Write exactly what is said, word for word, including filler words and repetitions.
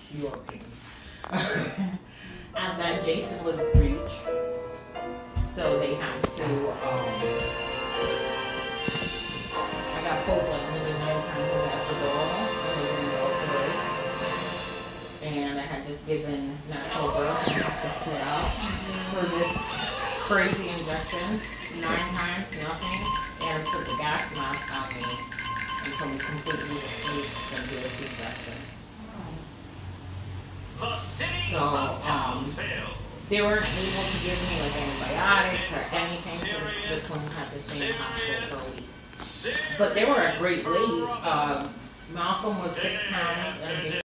European. And then Jason was breech, so they had to, um, I got pulled like maybe nine times in the epidural, and they didn't go through. And I had just given natural birth and have to sit out for this crazy injection. Nine times, nothing. They had to put the gas mask on me until we completely asleep and do a C-section. So, um, they weren't able to give me like antibiotics or anything, so the twins had to stay in the hospital for a week. But they were a great weight. Um, Malcolm was six pounds and Jason